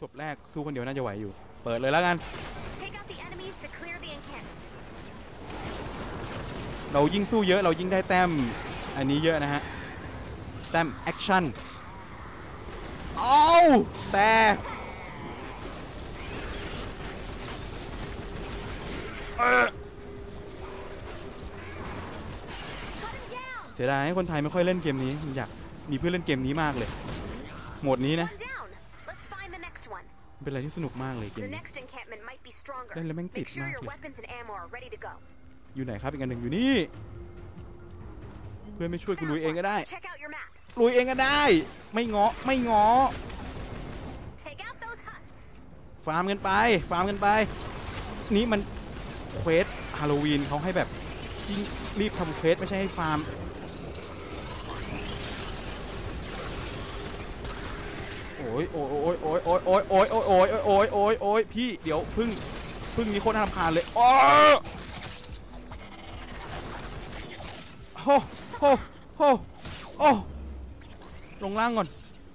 ศพแรกสู้คนเดียวน่าจะไหวอยู่เปิดเลยแล้วกันเรายิ่งสู้เยอะเรายิ่งได้แต้มอันนี้เยอะนะฮะแต้มแอคชั่นเอาแต่เสียดายให้คนไทยไม่ค่อยเล่นเกมนี้อยากมีเพื่อนเล่นเกมนี้มากเลยโหมดนี้นะเป็นอะไรที่สนุกมากเลยเกมนี้เล่นแล้วแม่งติดมากเลยอยู่ไหนครับอีกอันหนึ่งอยู่นี่เพื่อนไม่ช่วยกูลุยเองก็ได้ลุยเองก็ได้ไม่ง้อไม่ง้อฟาร์มกันไปฟาร์มกันไปนี่มันเควสฮาโลวีนเขาให้แบบยิ่งรีบทำเควสไม่ใช่ให้ฟาร์มโอ้ยโอ้ยโอ้ยโอ้ยโอ้ยโอ้ยโอ้ยโอ้ยโอ้ยโอ้ยโอ้ยพี่เดี๋ยวพึ่งนี้โคตรน่ารำคาญเลยโอ้โหโหโหโอ้ลงล่างก่อน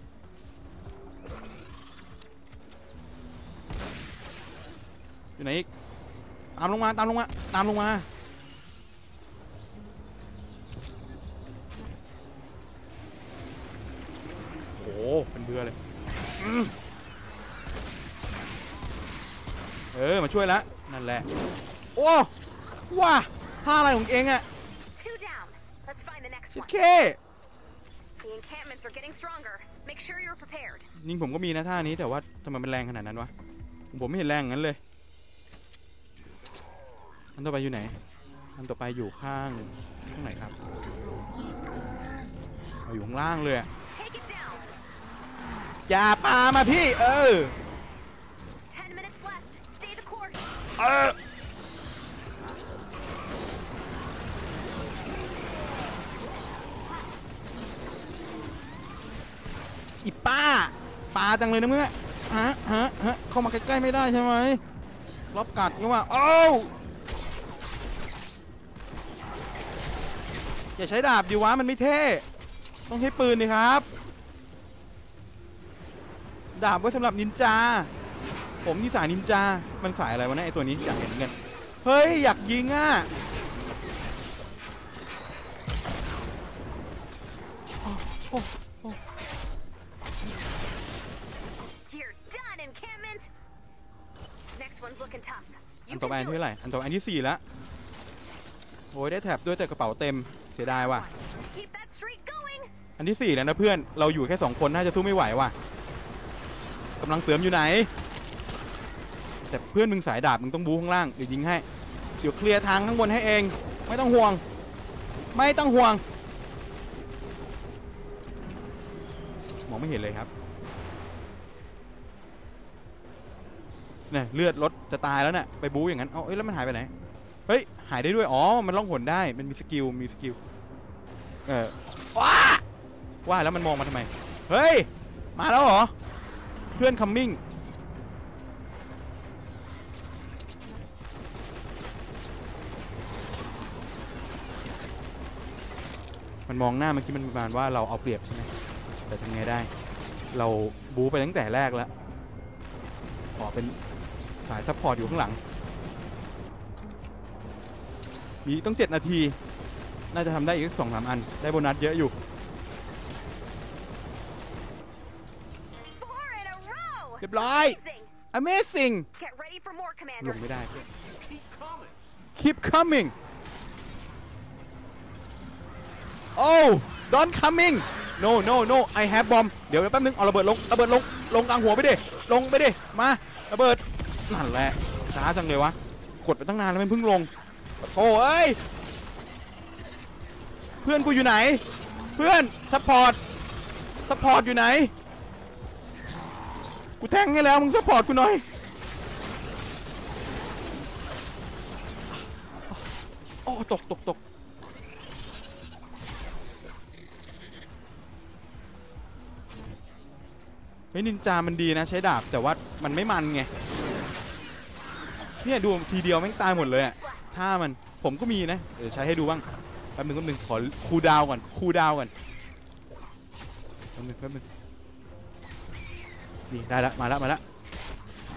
อยู่ไหนอีกตามลงมาตามลงมาตามลงมาโอ้เป็นเบื่อเลยมาช่วยแล้วนั่นแหละโอ้ว้าท่าอะไรของเองอะโอเคนิ่งผมก็มีนะท่านี้แต่ว่าทำไมมันแรงขนาดนั้นวะผมไม่เห็นแรงงั้นเลยอันต่อไปอยู่ไหนอันต่อไปอยู่ข้างไหนครับอยู่ข้างล่างเลยอย่าปามาพี่อีป้าปาจังเลยนะเมื่อฮะเข้ามาใกล้ๆไม่ได้ใช่ไหมรอบกัดนี่ว่าโอ้อย่าใช้ดาบดิวะมันไม่เท่ต้องใช้ปืนดิครับดาบไว้สำหรับนินจาผมนี่สายนินจามันสายอะไรวะเนี่ยไอตัวนี้อยากเห็นเงินเฮ้ยอยากยิงอ่ะอันต่อไปอันที่เท่าไหร่อันต่อไปอันที่4แล้วโอ้ยได้แท็บด้วยแต่กระเป๋าเต็มเสียดายว่ะอันที่4แล้วนะเพื่อนเราอยู่แค่2คนน่าจะสู้ไม่ไหวว่ะกำลังเสริมอยู่ไหนแต่เพื่อนมึงสายดาบมึงต้องบู๊ข้างล่างเดี๋ยวยิงให้เดี๋ยวเคลียร์ทางข้างบนให้เองไม่ต้องห่วงไม่ต้องห่วงมองไม่เห็นเลยครับเนี่ยเลือดรถจะตายแล้วเนี่ยไปบู๊อย่างนั้นแล้วมันหายไปไหนเฮ้ยหายได้ด้วยอ๋อมันล่องหนได้มันมีสกิลว่าแล้วมันมองมาทำไมเฮ้ยมาแล้วเหรอเพื่อนคัมมิ่งมันมองหน้าเมื่อกี้มันประมาณว่าเราเอาเปรียบใช่ไหมแต่ทำไงได้เราบู๊ไปตั้งแต่แรกแล้วขอเป็นสายซัพพอร์ตอยู่ข้างหลังมีต้อง7 นาทีน่าจะทำได้อีก2-3 อันได้โบนัสเยอะอยู่เรียบร้อย Amazing ลงไม่ได้ Keep coming Oh Don't coming No I have bomb เดี๋ยวแป๊บนึงเอาระเบิดลงกลางหัวไปดิลงไปดิมาระเบิดนั่นแหละช้าจังเลยวะกดไปตั้งนานแล้วมันเพิ่งลงโอ้ยเพื่อนกูอยู่ไหนเพื่อนซัพพอร์ตอยู่ไหนกูแทงให้แล้วมึงซัพพอร์ตกูหน่อยโอ้ตกเฮ้ยนินจามันดีนะใช้ดาบแต่ว่ามันไม่มันไงเนี่ยดูทีเดียวแม่งตายหมดเลยอ่ะถ้ามันผมก็มีนะใช้ให้ดูบ้างแป๊บนึงขอคูลดาวน์ก่อนแป๊บนึงนี่ได้ละมาละ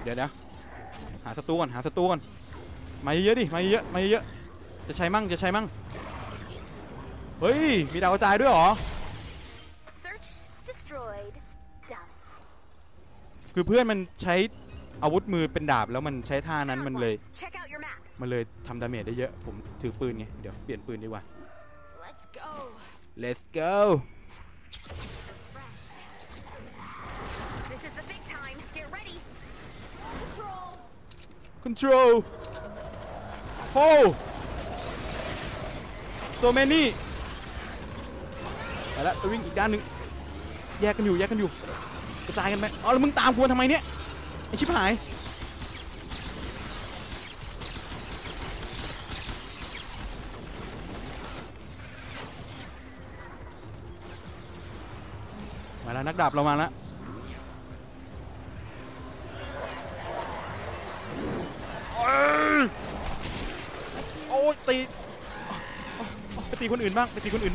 เดี๋ยวหาศัตรูก่อนมาเยอะดิมาเยอะจะใช้มั่งเฮ้ยมีดาวกระจายด้วยเหรอคือเพื่อนมันใช้อาวุธมือเป็นดาบแล้วมันใช้ท่านั้นมันเลยทำดาเมจได้เยอะผมถือปืนไงเดี๋ยวเปลี่ยนปืนดีกว่า Let's go Control Oh So many ไปแล้วไปวิ่งอีกด้านหนึ่งแยกกันอยู่กระจายกันไปอ๋อแล้วมึงตามกูทำไมเนี่ยไอชิบหายมาแล้วนักดาบเรามาแล้วโอ้ยตีไปตีคนอื่นบ้าง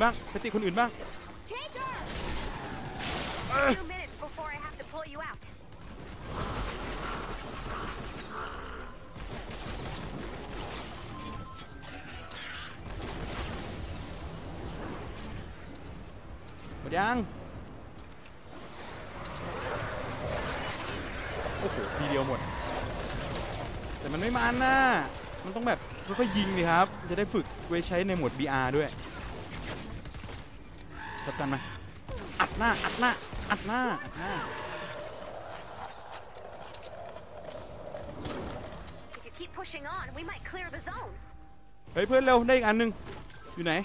หมดยังโอ้โหทีเดียวหมดแต่มันไม่มันนะมันต้องแบบค่อยๆยิงดิครับจะได้ฝึกไว้ใช้ในโหมด BR ด้วยจับกันมาอัดหน้าเฮ้ยเพื่อนเร็วได้อีกอันนึงอยู่ไหน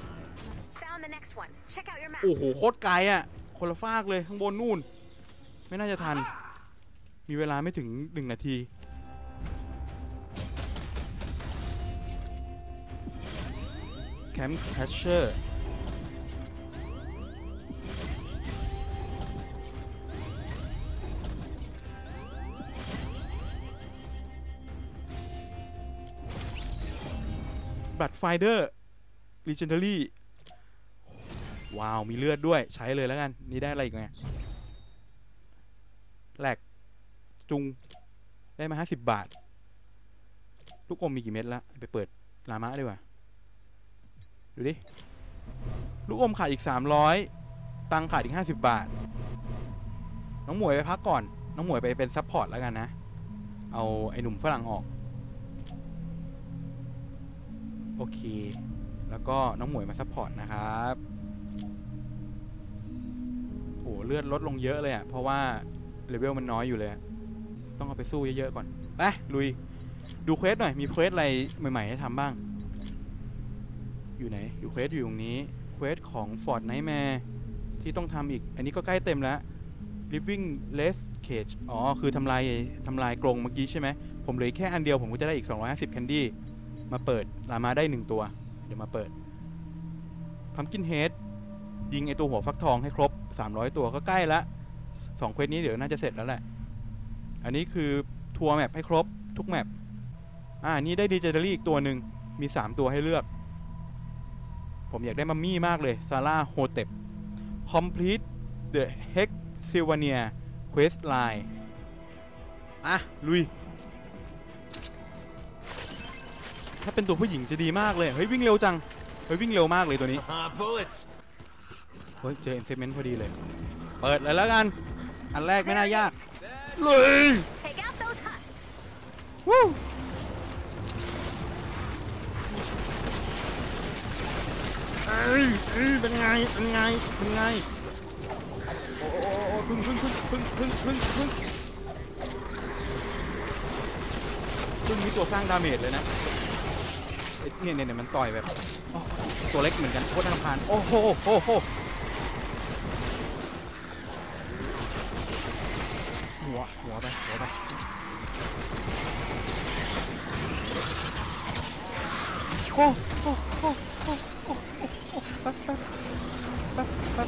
โอ้โหโคตรไกลอ่ะคนละฟากเลยข้างบนนู่นไม่น่าจะทันมีเวลาไม่ถึง1 นาทีแคมป์แคชเชอร์บัตรไฟเดอร์ลีเจนดารี่ว้าวมีเลือดด้วยใช้เลยแล้วกันนี่ได้อะไรอีกไงแหลกจุงได้มา50 บาทลูกอมมีกี่เม็ดแล้วไปเปิดลามะดีกว่าดูดิลูกอมขาดอีก300ตังขาดอีก50 บาทน้องหมวยไปพักก่อนน้องหมวยไปเป็นซัพพอร์ตแล้วกันนะเอาไอ้หนุ่มฝรั่งออกโอเคแล้วก็น้องหมวยมาซัพพอร์ตนะครับโอ้เลือดลดลงเยอะเลยอ่ะเพราะว่าเลเวลมันน้อยอยู่เลยต้องเอาไปสู้เยอะๆก่อนไปลุยดูเควสหน่อยมีเควสอะไรใหม่ๆให้ทำบ้างอยู่ไหนอยู่เควสอยู่ตรงนี้เควสของ Fort Nightmare ที่ต้องทำอีกอันนี้ก็ใกล้เต็มแล้ว Living Less Cage อ๋อคือทำลายกรงเมื่อกี้ใช่ไหมผมเหลือแค่อันเดียวผมก็จะได้อีก250แคนดี้มาเปิดลามาได้1 ตัวเดี๋ยวมาเปิด Pumpkin Head ยิงไอตัวหัวฟักทองให้ครบ300 ตัวก็ใกล้ละ2 เควสนี้เดี๋ยวน่าจะเสร็จแล้วแหละอันนี้คือทัวร์แมปให้ครบทุกแมปนี่ได้ดีเจเดอรี่อีกตัวหนึ่งมี3 ตัวให้เลือกผมอยากได้มัมมี่มากเลยซาร่าโฮเต็ป Complete the Hexylvania Quest Line ลุยถ้าเป็นตัวผู้หญิงจะดีมากเลยเฮ้ยวิ่งเร็วจังเฮ้ยวิ่งเร็วมากเลยตัวนี้เฮ้ยเจอ Enchantment พอดีเลยเปิดเลยแล้วกันอันแรกไม่น่ายากเลยวู้เป็นไงโอ้พึ่งมีตัวสร้างดาเมจเลยนะเนี่ยมันต่อยแบบตัวเล็กเหมือนกันโคตรน่ารำคาญโอ้โหหัวไปโอ้แป๊บ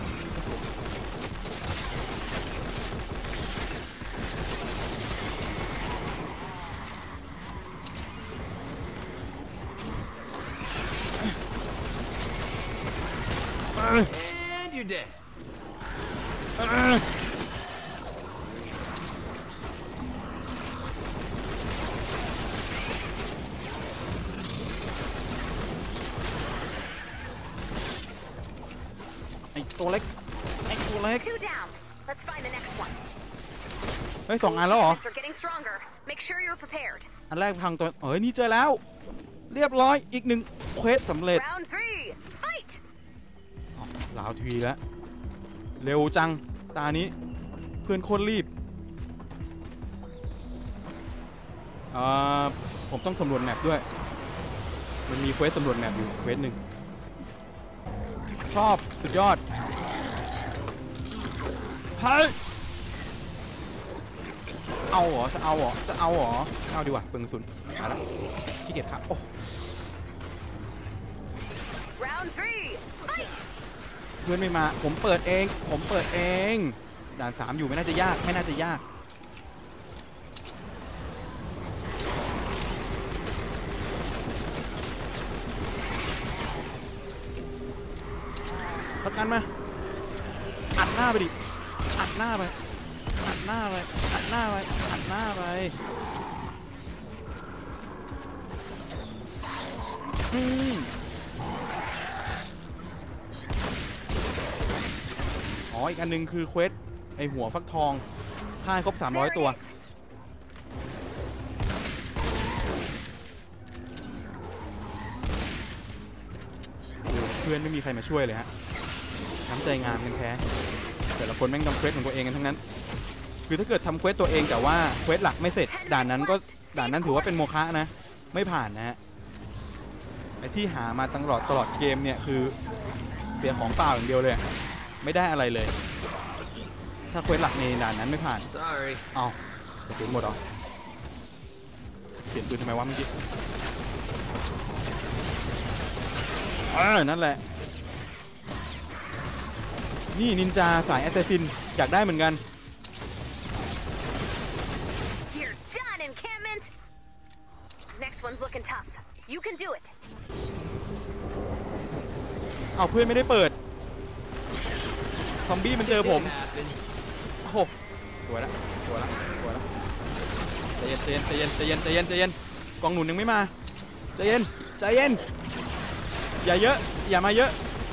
And you're dead. เตัวเล็กไอ้ตัวเล็ก Two down. Let's find the next one. เฮ้ย2 อันแล้วเหรอ Units are getting stronger. Make sure you're prepared. อันแรกพังตัวเฮ้ยนี่เจอแล้วเรียบร้อยอีก1เควสสำเร็จ Round 3. Fight. ลาวทีแล้วเร็วจังตานี้เพื่อนโคตรรีบผมต้องสำรวจแมปด้วยมันมีเควสสำรวจแมปอยู่เควสหนึ่งชอบสุดยอดเฮ้ยเอาเหรอจะเอาเหรอจะเอาเหรอเอาดีกว่าเปลืองกระสุนมาแล้วขี้เกียจครับโอ้ Round 3. Fight. เพื่อนไม่มาผมเปิดเองด่าน3อยู่ไม่น่าจะยากพักกันมาอัดหน้าไปดิอัดหน้าไปอ๋ออีกอันนึงคือเควสไอหัวฟักทองฆ่าให้ครบ300 ตัวเพื่อนไม่มีใครมาช่วยเลยฮะน้ำใจงามกันแท้แต่ละคนแม่งทำเควสของตัวเองกันทั้งนั้นคือถ้าเกิดทำเควสตัวเองแต่ว่าเควสหลักไม่เสร็จด่านนั้นถือว่าเป็นโมฆะนะไม่ผ่านนะฮะไอที่หามาตลอดเกมเนี่ยคือเสียของเปล่าอย่างเดียวเลยไม่ได้อะไรเลยถ้าเควสหลักในด่านนั้นไม่ผ่านเอากระสุนหมดเหรอเปลี่ยนปืนทำไมวะเมื่อกี้นั่นแหละนี่นินจาสายแอสซัสซินอยากได้เหมือนกัน You're done, encampment. Next one's looking tough. You can do it. เอาเพื่อนไม่ได้เปิดซอมบี้มันเจอผมโอ้โหตัวละใจเย็นกองหนุนยังไม่มาใจเย็นอย่าเยอะอย่ามาเยอะ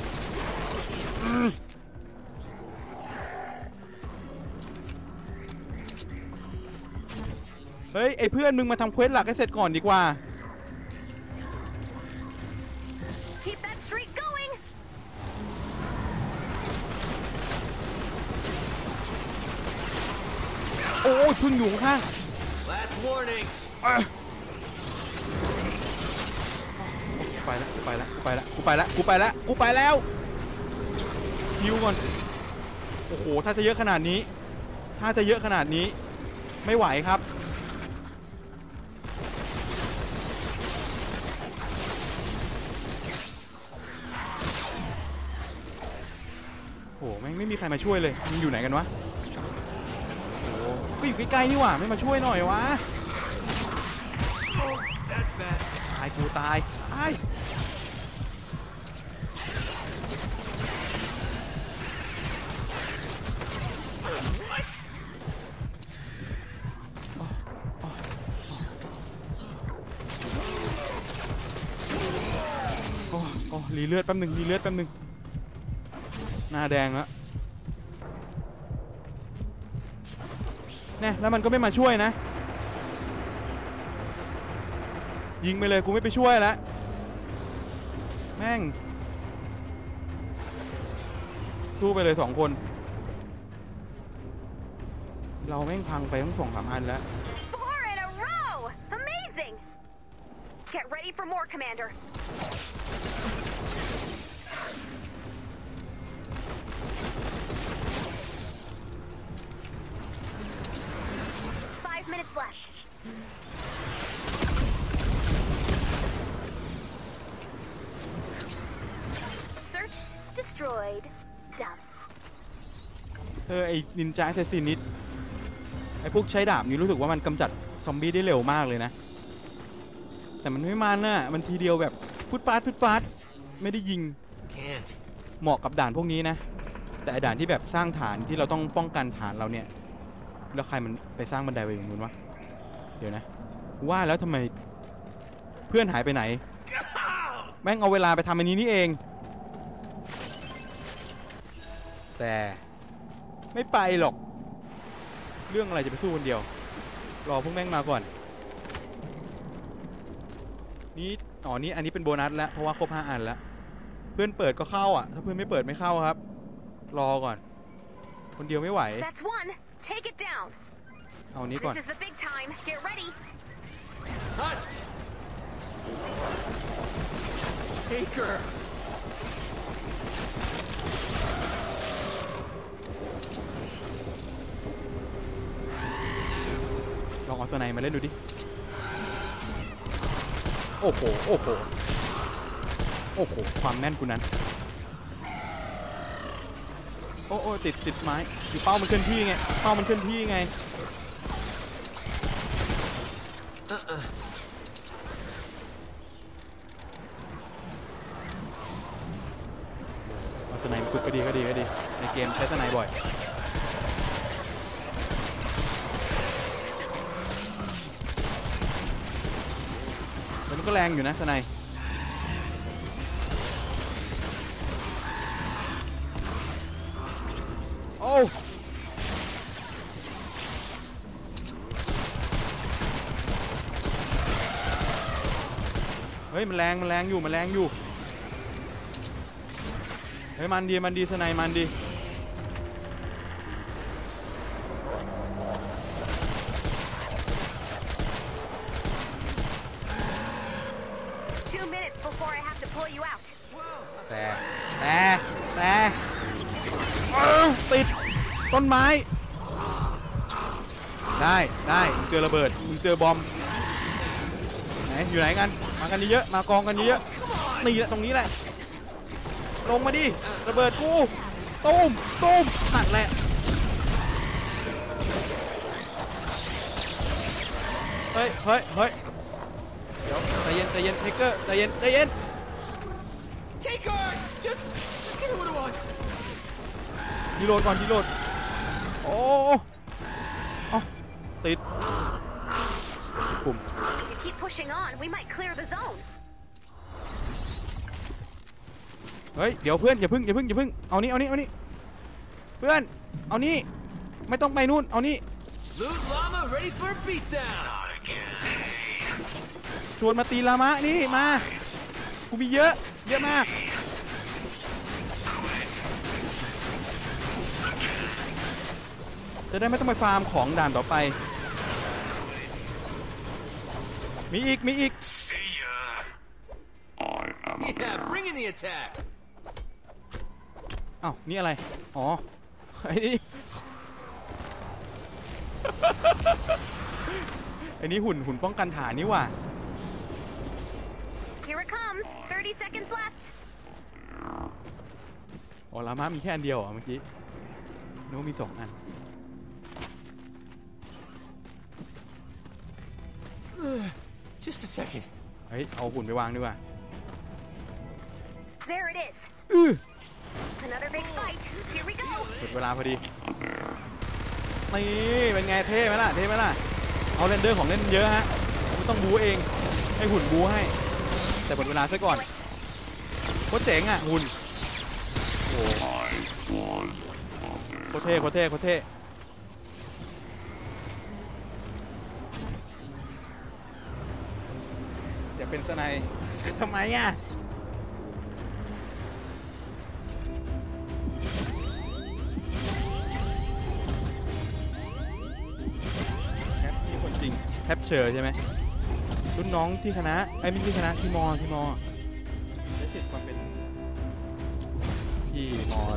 เฮ้ยไอเพื่อนมึงมาทำเควสหลักให้เสร็จก่อนดีกว่า Keep that streak going. โอ้ยพึ่งอยู่ข้าง Last warning. ไปแล้วฮิวก่อนโอ้โหถ้าจะเยอะขนาดนี้ไม่ไหวครับโอ้โหไม่มีใครมาช่วยเลยมันอยู่ไหนกันวะโอ้ก็อยู่ใกล้ๆนี่หว่าไม่มาช่วยหน่อยวะตายกูตายรีเลือดแป๊บหนึ่งหน้าแดงแล้วเนี่ยแล้วมันก็ไม่มาช่วยนะยิงไปเลยกูไม่ไปช่วยแล้วแม่งสู้ไปเลย2 คนเราแม่งพังไปทั้ง2-3 อันแล้ว 4 in a row. Amazing. Get ready for more, Commander. Minutes left. Search destroyed. Done. ไอ้นินจาแอสซัสซินนี่ไอ้พวกใช้ดาบนี่รู้สึกว่ามันกำจัดซอมบี้ได้เร็วมากเลยนะแต่มันไม่มันน่ะมันทีเดียวแบบฟุดฟาดไม่ได้ยิงเหมาะกับด่านพวกนี้นะแต่ด่านที่แบบสร้างฐานที่เราต้องป้องกันฐานเราเนี่ยแล้วใครมันไปสร้างบันไดไว้อย่างนู้นวะเดี๋ยวนะว่าแล้วทำไมเพื่อนหายไปไหนแม่งเอาเวลาไปทำอันนี้นี่เองแต่ไม่ไปหรอกเรื่องอะไรจะไปสู้คนเดียวรอพวกแม่งมาก่อนนี่อ๋อนี่อันนี้เป็นโบนัสแล้วเพราะว่าครบ5 อันแล้วเพื่อนเปิดก็เข้าอ่ะถ้าเพื่อนไม่เปิดไม่เข้าครับรอก่อนคนเดียวไม่ไหว That's one. Take it down. เอานี้ก่อน This is the big time. Get ready. Husks. Taker. ลองเอาสไนมาเล่นดูดิโอ้โหโอ้โหโอ้โหความแน่นกูนั้นโอ้โอ้ติดไม้คือเป้ามันเคลื่อนที่ไงเป้ามันเคลื่อนที่ไงเอาสไนมาฝึกก็ดีในเกมใช้สไนบ่อยแล้วมันก็แรงอยู่นะสไนโอ้เฮ้ยมันแรงอยู่เฮ้ยมันดีสไนมันดี 2 minutes before I have to pull you out. แต่ติดต้นไม้ได้มึงเจอระเบิดมึงเจอบอมไหนอยู่ไหนกันมากันเยอะมากองกันเยอะนี่แหละตรงนี้แหละลงมาดิระเบิดกูตูมนั่นแหละเฮ้ยเดี๋ยวใจเย็นเทเกอร์ใจเย็น Taker. Just get it what it wants. ดีโหลดโอ้ติดปุ่ม If you keep pushing on, we might clear the zone. เฮ้ยเดี๋ยวเพื่อนอย่าพึ่งเอานี่เพื่อนเอานี่ไม่ต้องไปนู่นเอานี่ Loot llama ready for a beatdown. ชวนมาตีลามะนี่มากูมีเยอะมากจะได้ไม่ต้องไปฟาร์มของด่านต่อไปมีอีก Yeah, bring in the attack. อ้าวนี่อะไรอ๋อไอ้นี่ ไอ้นี่หุ่นป้องกันฐานนี่ว่ะ Here it comes. 30 seconds left. อ๋อลามะมีแค่อันเดียวเหรอเมื่อกี้นึกว่ามี2 อัน Just a second. เฮ้ยเอาหุ่นไปวางดีกว่า There it is. Another big fight. Here we go. หมดเวลาพอดีนี่เป็นไงเท่ไหมล่ะเอาเรนเดอร์ของเล่นเยอะฮะไม่ต้องบูเองให้หุ่นบูให้แต่หมดเวลาซะก่อนโคตรเจ๋งอ่ะหุ่นโอ้โคตรเท่อย่าเป็นสไนทำไมอ่ะมีคนจริงแคปเชอร์ใช่ไหมรุ่นน้องที่คณะไม่ที่คณะที่มอได้สิทธิ์ความเป็นที่มอ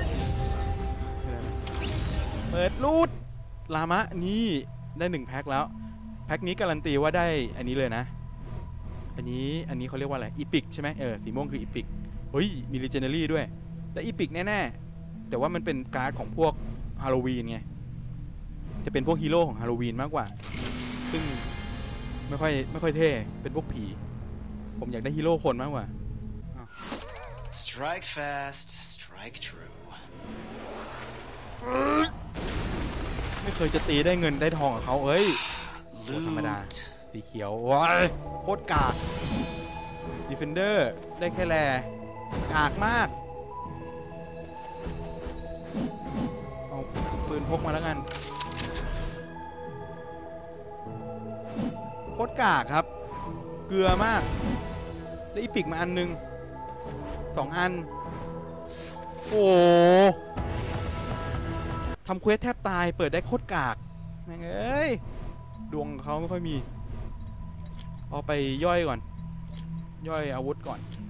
เปิดรูดลามะนี่ได้1 แพ็คแล้วแพ็คนี้การันตีว่าได้อันนี้เลยนะอันนี้เขาเรียกว่าอะไรอีพิกใช่ไหมสีม่วงคืออีพิกเฮ้ยมีลีเจนเนอรี่ด้วยแต่อีพิกแน่ๆแต่ว่ามันเป็นการ์ดของพวกฮาโลวีนไงจะเป็นพวกฮีโร่ของฮาโลวีนมากกว่าซึ่งไม่ค่อยเท่เป็นพวกผีผมอยากได้ฮีโร่คนมากกว่า Strike fast, strike true. ไม่เคยจะตีได้เงินได้ทองกับเขาเอ้ยธรรมดาสีเขียวว้ายโคตรกากดีเฟนเดอร์ได้แค่แลกากมากพกมาแล้วกันโคตรกากครับเกลือมากได้อีพิกมาอันนึง2 อันโอ้ทำเควสแทบตายเปิดได้โคตรกากแม่งเอ้ยดวงเขาไม่ค่อยมีเอาไปย่อยก่อนย่อยอาวุธก่อน